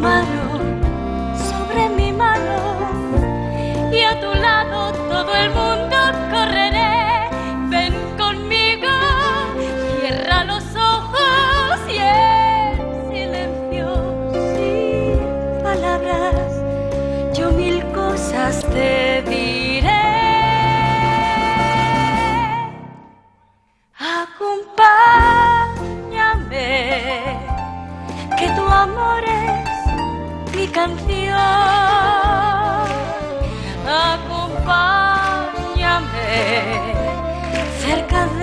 mano sobre mi mano y a tu lado todo el mundo correré. Ven conmigo, cierra los ojos y en silencio, sin palabras, yo mil cosas te diré. Acompáñame, que tu amor es mi canción. Acompáñame cerca de